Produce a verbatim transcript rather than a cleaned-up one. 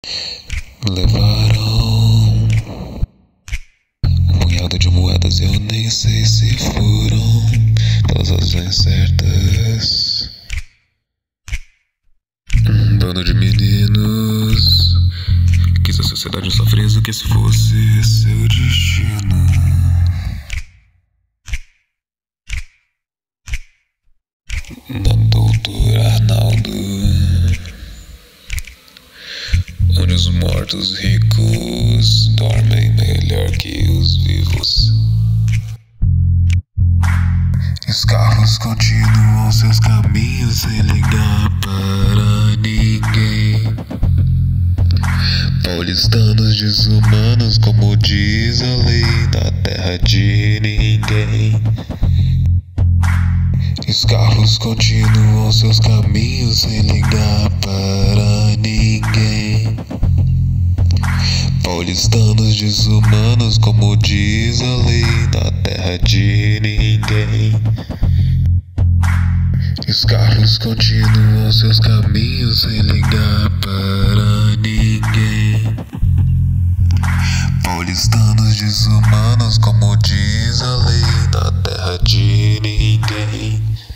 Levaram um punhado de moedas, eu nem sei se foram pelas razões certas. Um bando de meninos quis a sociedade só fresa que esse fosse seu destino. Na doutor Arnaldo, onde os mortos ricos dormem melhor que os vivos. Os carros continuam seus caminhos sem ligar para ninguém. Paulistanos desumanos, como diz a lei, na terra de ninguém. Os carros continuam seus caminhos sem ligar para ninguém. Paulistanos desumanos, como diz a lei, na terra de ninguém. Os carros continuam seus caminhos sem ligar para ninguém. Paulistanos desumanos, como diz a lei, na terra de ninguém.